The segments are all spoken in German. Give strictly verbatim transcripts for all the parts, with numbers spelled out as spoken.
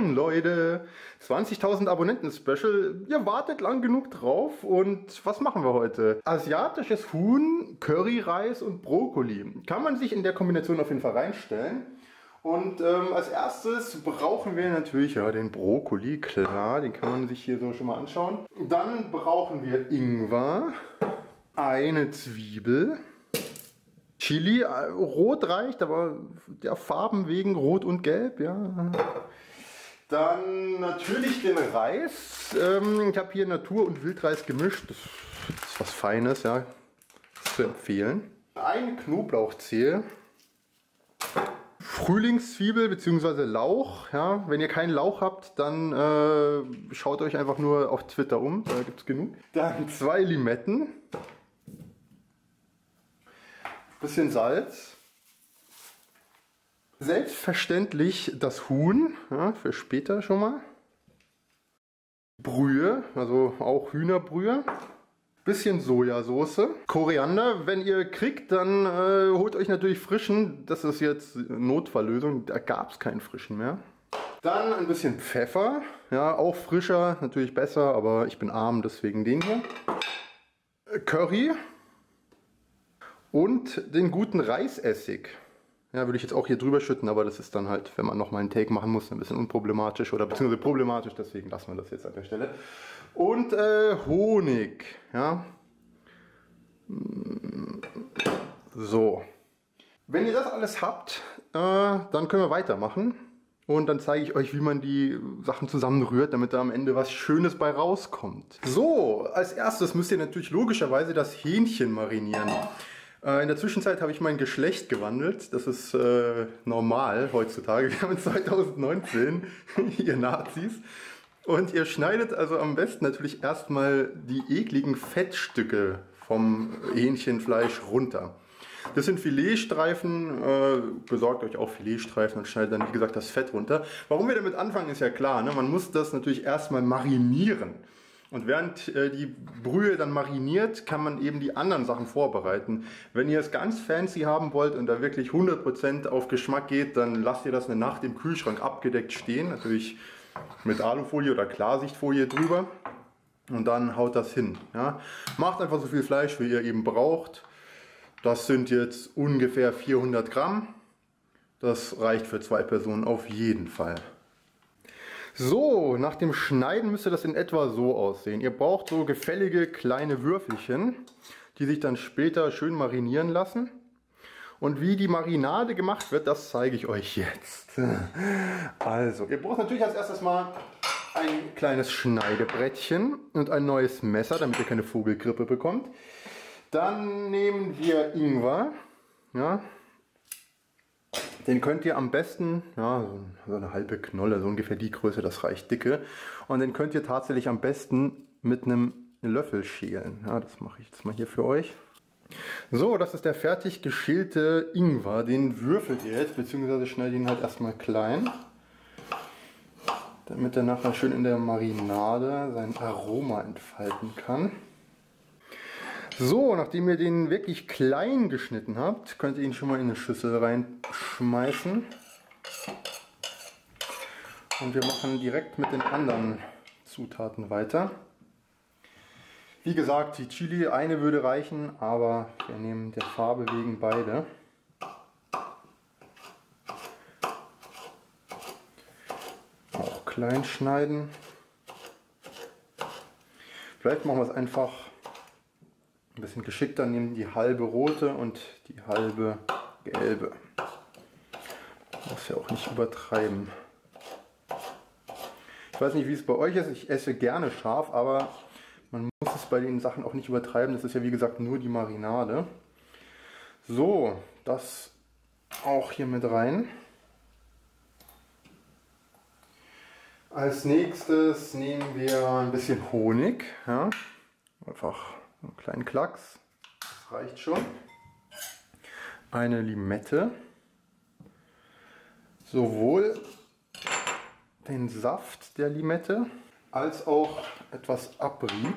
Wochen, Leute. zwanzigtausend Abonnenten-Special. Ihr wartet lang genug drauf. Und was machen wir heute? Asiatisches Huhn, Curryreis und Brokkoli. Kann man sich in der Kombination auf jeden Fall reinstellen. Und ähm, als erstes brauchen wir natürlich ja den Brokkoli, klar, den kann man sich hier so schon mal anschauen. Dann brauchen wir Ingwer, eine Zwiebel, Chili, rot reicht, aber der Farben wegen rot und gelb, ja. Dann natürlich den Reis. Ähm, ich habe hier Natur- und Wildreis gemischt, das ist was Feines, ja, das ist zu empfehlen. Eine Knoblauchzehe. Frühlingszwiebel bzw. Lauch. Ja, wenn ihr keinen Lauch habt, dann äh, schaut euch einfach nur auf Twitter um, da gibt es genug. Dann zwei Limetten, bisschen Salz, selbstverständlich das Huhn, ja, für später schon mal. Brühe, also auch Hühnerbrühe. Bisschen Sojasauce, Koriander, wenn ihr kriegt, dann äh, holt euch natürlich frischen, das ist jetzt Notfalllösung, da gab es keinen frischen mehr. Dann ein bisschen Pfeffer, ja, auch frischer, natürlich besser, aber ich bin arm, deswegen den hier. Curry und den guten Reisessig. Ja, würde ich jetzt auch hier drüber schütten, aber das ist dann halt, wenn man nochmal einen Take machen muss, ein bisschen unproblematisch oder beziehungsweise problematisch, deswegen lassen wir das jetzt an der Stelle. Und äh, Honig, ja. So. Wenn ihr das alles habt, äh, dann können wir weitermachen. Und dann zeige ich euch, wie man die Sachen zusammenrührt, damit da am Ende was Schönes bei rauskommt. So, als erstes müsst ihr natürlich logischerweise das Hähnchen marinieren. In der Zwischenzeit habe ich mein Geschlecht gewandelt. Das ist äh, normal heutzutage. Wir haben zwanzig neunzehn, ihr Nazis. Und ihr schneidet also am besten natürlich erstmal die ekligen Fettstücke vom Hähnchenfleisch runter. Das sind Filetstreifen, äh, besorgt euch auch Filetstreifen und schneidet dann wie gesagt das Fett runter. Warum wir damit anfangen ist ja klar, ne? Man muss das natürlich erstmal marinieren. Und während äh, die Brühe dann mariniert, kann man eben die anderen Sachen vorbereiten. Wenn ihr es ganz fancy haben wollt und da wirklich hundert Prozent auf Geschmack geht, dann lasst ihr das eine Nacht im Kühlschrank abgedeckt stehen. Natürlich mit Alufolie oder Klarsichtfolie drüber. Und dann haut das hin. Ja. Macht einfach so viel Fleisch, wie ihr eben braucht. Das sind jetzt ungefähr vierhundert Gramm. Das reicht für zwei Personen auf jeden Fall. So, nach dem Schneiden müsste das in etwa so aussehen. Ihr braucht so gefällige kleine Würfelchen, die sich dann später schön marinieren lassen. Und wie die Marinade gemacht wird, das zeige ich euch jetzt. Also, ihr braucht natürlich als erstes mal ein kleines Schneidebrettchen und ein neues Messer, damit ihr keine Vogelgrippe bekommt. Dann nehmen wir Ingwer. Ja. Den könnt ihr am besten, ja, so eine halbe Knolle, so ungefähr die Größe, das reicht dicke. Und den könnt ihr tatsächlich am besten mit einem Löffel schälen. Ja, das mache ich jetzt mal hier für euch. So, das ist der fertig geschälte Ingwer. Den würfelt ihr jetzt, beziehungsweise schneidet ihn halt erstmal klein. Damit er nachher schön in der Marinade sein Aroma entfalten kann. So, nachdem ihr den wirklich klein geschnitten habt, könnt ihr ihn schon mal in eine Schüssel reinschmeißen. Und wir machen direkt mit den anderen Zutaten weiter. Wie gesagt, die Chili, eine würde reichen, aber wir nehmen der Farbe wegen beide. Auch klein schneiden. Vielleicht machen wir es einfach ein bisschen geschickter, nehmen die halbe rote und die halbe gelbe. Muss ja auch nicht übertreiben. Ich weiß nicht, wie es bei euch ist. Ich esse gerne scharf, aber man muss es bei den Sachen auch nicht übertreiben. Das ist ja wie gesagt nur die Marinade. So, das auch hier mit rein. Als nächstes nehmen wir ein bisschen Honig. Ja, einfach einen kleinen Klacks, das reicht schon. Eine Limette, sowohl den Saft der Limette als auch etwas Abrieb.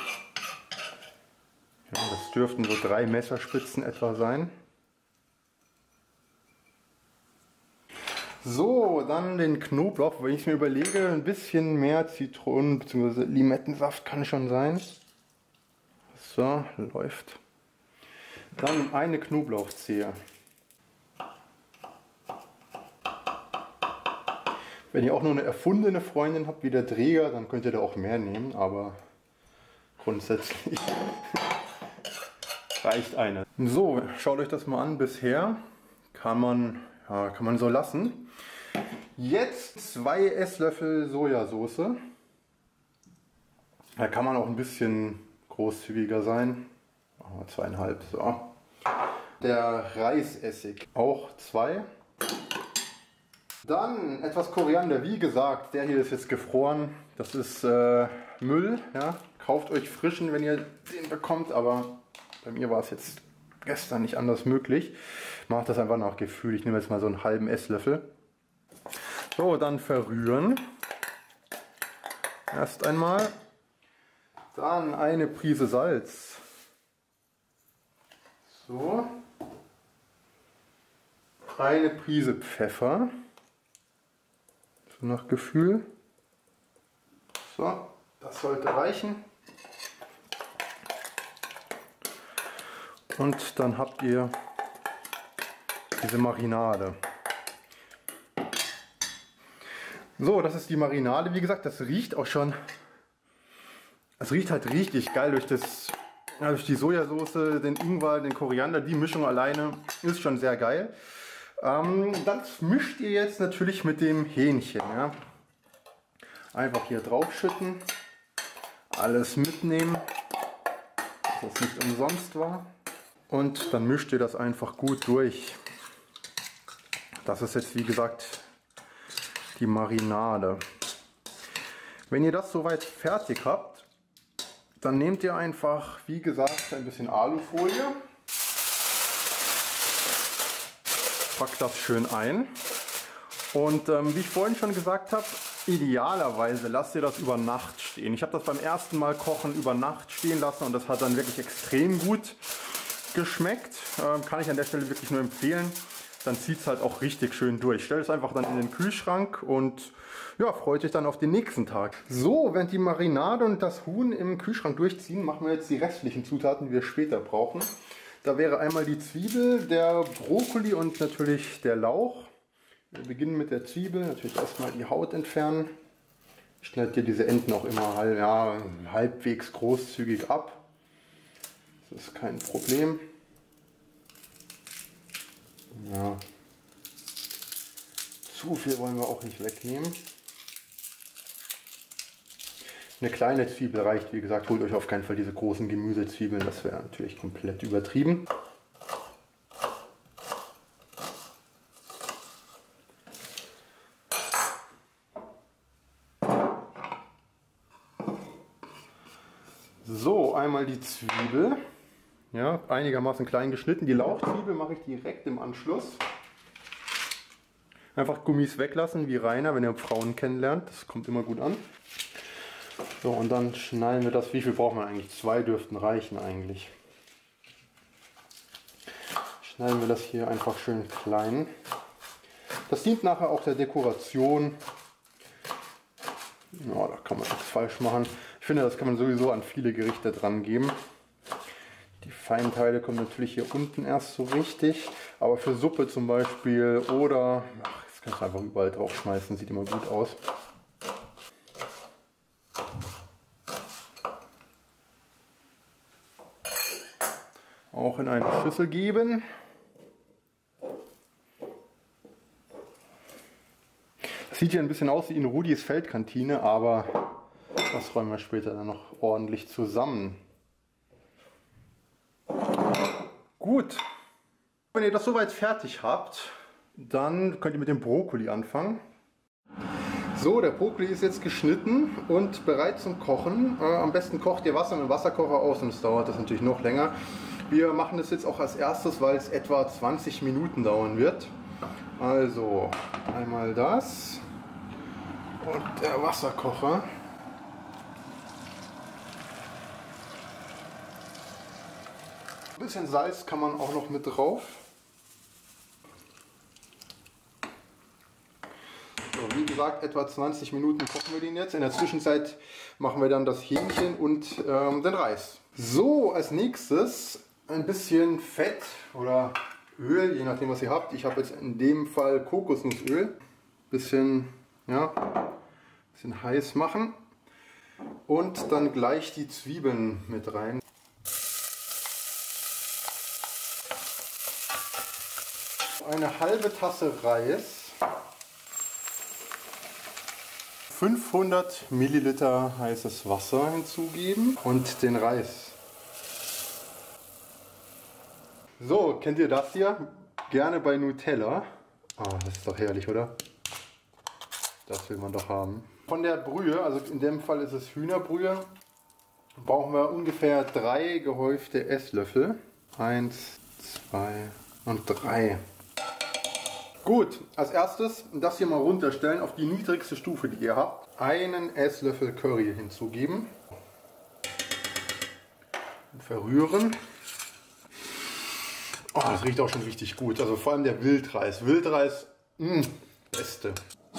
Ja, das dürften so drei Messerspitzen etwa sein. So, dann den Knoblauch. Wenn ich mir überlege, ein bisschen mehr Zitronen bzw. Limettensaft kann schon sein. So, läuft. Dann eine Knoblauchzehe. Wenn ihr auch nur eine erfundene Freundin habt wie der Träger, dann könnt ihr da auch mehr nehmen, aber grundsätzlich reicht eine. So, schaut euch das mal an. Bisher kann man, ja, kann man so lassen. Jetzt zwei Esslöffel Sojasauce. Da kann man auch ein bisschen großzügiger sein. Machen wir zweieinhalb. So. Der Reisessig auch zwei. Dann etwas Koriander. Wie gesagt, der hier ist jetzt gefroren. Das ist äh, Müll. Ja. Kauft euch frischen, wenn ihr den bekommt. Aber bei mir war es jetzt gestern nicht anders möglich. Macht das einfach nach Gefühl. Ich nehme jetzt mal so einen halben Esslöffel. So, dann verrühren. Erst einmal. Dann eine Prise Salz. So. Eine Prise Pfeffer. So nach Gefühl. So, das sollte reichen. Und dann habt ihr diese Marinade. So, das ist die Marinade. Wie gesagt, das riecht auch schon. Es riecht halt richtig geil durch das, ja, durch die Sojasauce, den Ingwer, den Koriander. Die Mischung alleine ist schon sehr geil. Ähm, das mischt ihr jetzt natürlich mit dem Hähnchen. Ja. Einfach hier drauf schütten, alles mitnehmen, dass das nicht umsonst war. Und dann mischt ihr das einfach gut durch. Das ist jetzt, wie gesagt, die Marinade. Wenn ihr das soweit fertig habt, dann nehmt ihr einfach, wie gesagt, ein bisschen Alufolie. Packt das schön ein. Und ähm, wie ich vorhin schon gesagt habe, idealerweise lasst ihr das über Nacht stehen. Ich habe das beim ersten Mal kochen über Nacht stehen lassen und das hat dann wirklich extrem gut geschmeckt. Ähm, kann ich an der Stelle wirklich nur empfehlen. Dann zieht es halt auch richtig schön durch. Stellt es einfach dann in den Kühlschrank und ja, freut euch dann auf den nächsten Tag. So, während die Marinade und das Huhn im Kühlschrank durchziehen, machen wir jetzt die restlichen Zutaten, die wir später brauchen. Da wäre einmal die Zwiebel, der Brokkoli und natürlich der Lauch. Wir beginnen mit der Zwiebel. Natürlich erstmal die Haut entfernen. Schneidet ihr diese Enden auch immer halb, ja, halbwegs großzügig ab. Das ist kein Problem. Ja. Zu viel wollen wir auch nicht wegnehmen. Eine kleine Zwiebel reicht, wie gesagt, holt euch auf keinen Fall diese großen Gemüsezwiebeln, das wäre natürlich komplett übertrieben. So, einmal die Zwiebel, ja, einigermaßen klein geschnitten. Die Lauchzwiebel mache ich direkt im Anschluss. Einfach Gummis weglassen, wie Rainer, wenn ihr Frauen kennenlernt, das kommt immer gut an. So, und dann schneiden wir das. Wie viel braucht man eigentlich? Zwei dürften reichen eigentlich. Schneiden wir das hier einfach schön klein. Das dient nachher auch der Dekoration. Ja, da kann man nichts falsch machen. Ich finde, das kann man sowieso an viele Gerichte dran geben. Die feinen Teile kommen natürlich hier unten erst so richtig. Aber für Suppe zum Beispiel oder... Ach, das kannst du einfach überall drauf schmeißen. Sieht immer gut aus. Auch in eine Schüssel geben. Das sieht hier ein bisschen aus wie in Rudis Feldkantine, aber das räumen wir später dann noch ordentlich zusammen. Gut, wenn ihr das soweit fertig habt, dann könnt ihr mit dem Brokkoli anfangen. So, der Brokkoli ist jetzt geschnitten und bereit zum Kochen. Äh, am besten kocht ihr Wasser mit dem Wasserkocher aus und es dauert das natürlich noch länger. Wir machen das jetzt auch als erstes, weil es etwa zwanzig Minuten dauern wird. Also einmal das und der Wasserkocher. Ein bisschen Salz kann man auch noch mit drauf. So, wie gesagt, etwa zwanzig Minuten kochen wir den jetzt. In der Zwischenzeit machen wir dann das Hähnchen und ähm, den Reis. So, als nächstes ein bisschen Fett oder Öl, je nachdem was ihr habt. Ich habe jetzt in dem Fall Kokosnussöl. Bisschen, ja, bisschen heiß machen. Und dann gleich die Zwiebeln mit rein. Eine halbe Tasse Reis. fünfhundert Milliliter heißes Wasser hinzugeben und den Reis. So, kennt ihr das hier? Gerne bei Nutella. Ah, das ist doch herrlich, oder? Das will man doch haben. Von der Brühe, also in dem Fall ist es Hühnerbrühe, brauchen wir ungefähr drei gehäufte Esslöffel. Eins, zwei und drei. Gut, als erstes das hier mal runterstellen auf die niedrigste Stufe, die ihr habt. Einen Esslöffel Curry hinzugeben. Und verrühren. Oh, das riecht auch schon richtig gut. Also vor allem der Wildreis. Wildreis, mh, beste.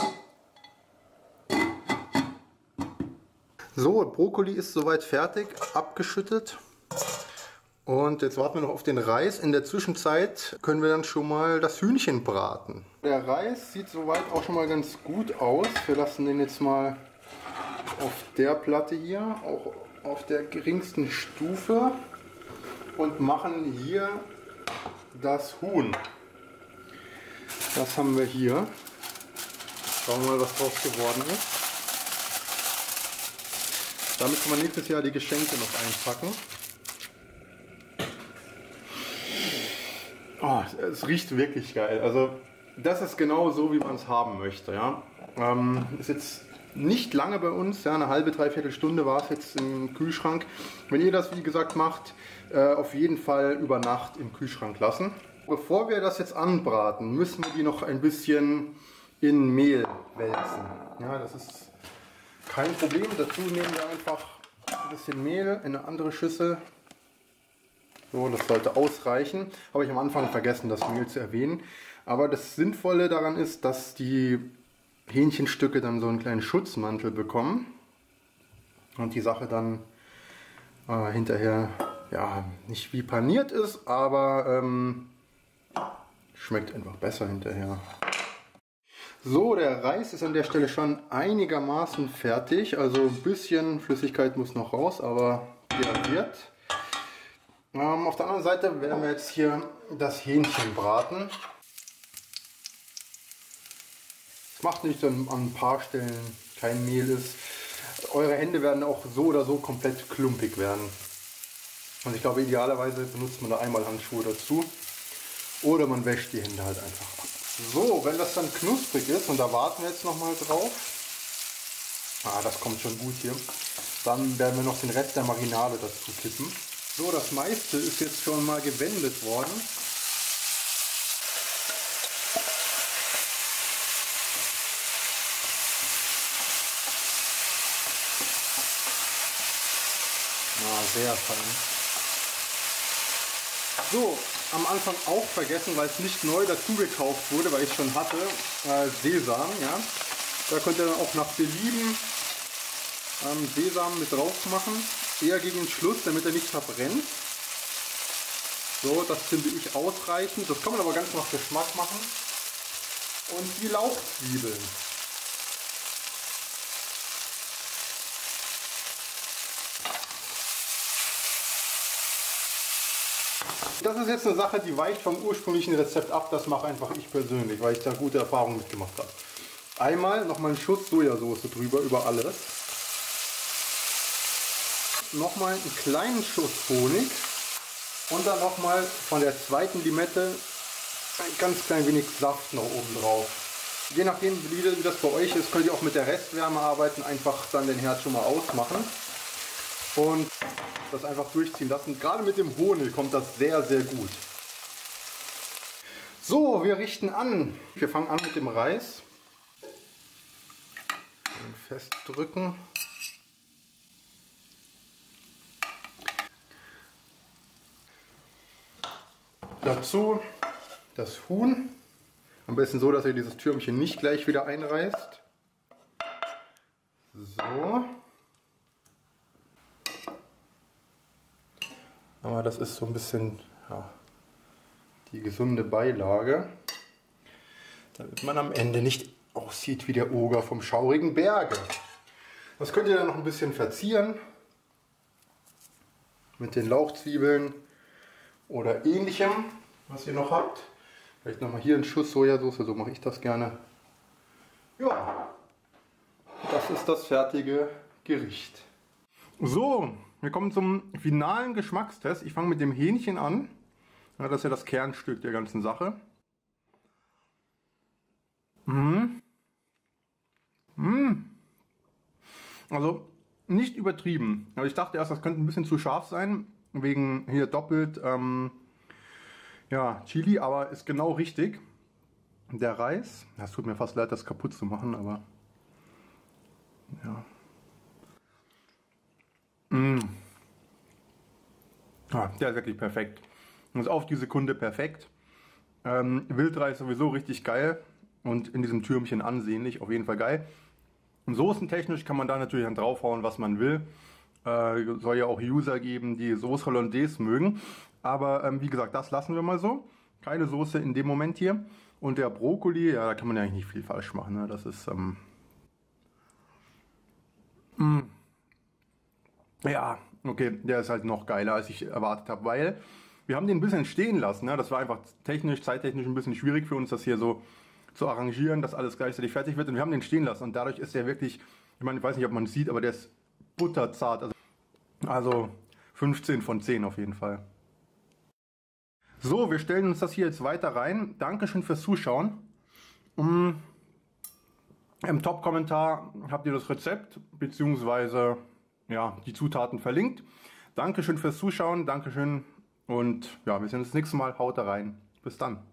So, Brokkoli ist soweit fertig, abgeschüttet. Und jetzt warten wir noch auf den Reis. In der Zwischenzeit können wir dann schon mal das Hühnchen braten. Der Reis sieht soweit auch schon mal ganz gut aus. Wir lassen den jetzt mal auf der Platte hier, auch auf der geringsten Stufe. Und machen hier das Huhn. Das haben wir hier. Schauen wir mal, was draus geworden ist. Damit kann man nächstes Jahr die Geschenke noch einpacken. Oh, es riecht wirklich geil. Also das ist genau so, wie man es haben möchte. Ja? Ähm, ist jetzt nicht lange bei uns, ja, eine halbe, dreiviertel Stunde war es jetzt im Kühlschrank. Wenn ihr das wie gesagt macht, äh, auf jeden Fall über Nacht im Kühlschrank lassen. Bevor wir das jetzt anbraten, müssen wir die noch ein bisschen in Mehl wälzen. Ja, das ist kein Problem. Dazu nehmen wir einfach ein bisschen Mehl in eine andere Schüssel. So, das sollte ausreichen. Habe ich am Anfang vergessen, das Mehl zu erwähnen. Aber das Sinnvolle daran ist, dass die Hähnchenstücke dann so einen kleinen Schutzmantel bekommen. Und die Sache dann äh, hinterher ja nicht wie paniert ist, aber ähm, schmeckt einfach besser hinterher. So, der Reis ist an der Stelle schon einigermaßen fertig. Also ein bisschen Flüssigkeit muss noch raus, aber der wird. Ähm, auf der anderen Seite werden wir jetzt hier das Hähnchen braten. Es macht nicht, dass an ein paar Stellen kein Mehl ist. Eure Hände werden auch so oder so komplett klumpig werden. Und ich glaube, idealerweise benutzt man da einmal Handschuhe dazu. Oder man wäscht die Hände halt einfach ab. So, wenn das dann knusprig ist, und da warten wir jetzt nochmal drauf. Ah, das kommt schon gut hier. Dann werden wir noch den Rest der Marinade dazu kippen. So, das meiste ist jetzt schon mal gewendet worden. Ah, sehr fein. So, am Anfang auch vergessen, weil es nicht neu dazu gekauft wurde, weil ich es schon hatte, äh, Sesam. Ja? Da könnt ihr dann auch nach Belieben ähm, Sesam mit drauf machen. Eher gegen den Schluss, damit er nicht verbrennt. So, das finde ich ausreichend. Das kann man aber ganz nach Geschmack machen. Und die Lauchzwiebeln. Das ist jetzt eine Sache, die weicht vom ursprünglichen Rezept ab. Das mache einfach ich persönlich, weil ich da gute Erfahrungen mitgemacht habe. Einmal nochmal einen Schuss Sojasauce drüber, über alles. Nochmal einen kleinen Schuss Honig. Und dann nochmal von der zweiten Limette ein ganz klein wenig Saft noch oben drauf. Je nachdem, wie das bei euch ist, könnt ihr auch mit der Restwärme arbeiten. Einfach dann den Herd schon mal ausmachen. Und das einfach durchziehen lassen. Gerade mit dem Honig kommt das sehr, sehr gut. So, wir richten an. Wir fangen an mit dem Reis. Festdrücken. Dazu das Huhn. Am besten so, dass ihr dieses Türmchen nicht gleich wieder einreißt. So. Aber das ist so ein bisschen ja, die gesunde Beilage, damit man am Ende nicht aussieht wie der Oger vom schaurigen Berge. Das könnt ihr dann noch ein bisschen verzieren mit den Lauchzwiebeln oder ähnlichem, was ihr noch habt. Vielleicht nochmal hier einen Schuss Sojasauce, so mache ich das gerne. Ja, das ist das fertige Gericht. So, wir kommen zum finalen Geschmackstest. Ich fange mit dem Hähnchen an. Ja, das ist ja das Kernstück der ganzen Sache. Mhm. Mhm. Also nicht übertrieben. Also ich dachte erst, das könnte ein bisschen zu scharf sein, wegen hier doppelt ähm, ja, Chili, aber ist genau richtig. Der Reis, es tut mir fast leid, das kaputt zu machen, aber ja. Mmh. Ah, der ist wirklich perfekt. Und ist auf die Sekunde perfekt. Ähm, Wildreis sowieso richtig geil und in diesem Türmchen ansehnlich, auf jeden Fall geil. Und soßentechnisch kann man da natürlich dann draufhauen, was man will. Äh, soll ja auch User geben, die Sauce Hollandaise mögen. Aber ähm, wie gesagt, das lassen wir mal so. Keine Soße in dem Moment hier. Und der Brokkoli, ja, da kann man ja eigentlich nicht viel falsch machen. Ne? Das ist, ähm, mh. Ja, okay, der ist halt noch geiler, als ich erwartet habe, weil wir haben den ein bisschen stehen lassen. Ne? Das war einfach technisch, zeittechnisch ein bisschen schwierig für uns, das hier so zu arrangieren, dass alles gleichzeitig fertig wird. Und wir haben den stehen lassen und dadurch ist der wirklich, ich meine, ich weiß nicht, ob man es sieht, aber der ist butterzart. Also, also fünfzehn von zehn auf jeden Fall. So, wir stellen uns das hier jetzt weiter rein. Dankeschön fürs Zuschauen. Im Top-Kommentar habt ihr das Rezept bzw. ja, die Zutaten verlinkt. Dankeschön fürs Zuschauen, Dankeschön und ja, wir sehen uns das nächste Mal. Haut da rein. Bis dann.